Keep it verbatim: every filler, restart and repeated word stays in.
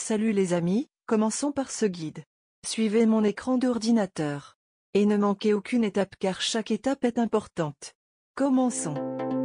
Salut les amis, commençons par ce guide. Suivez mon écran d'ordinateur. Et ne manquez aucune étape car chaque étape est importante. Commençons.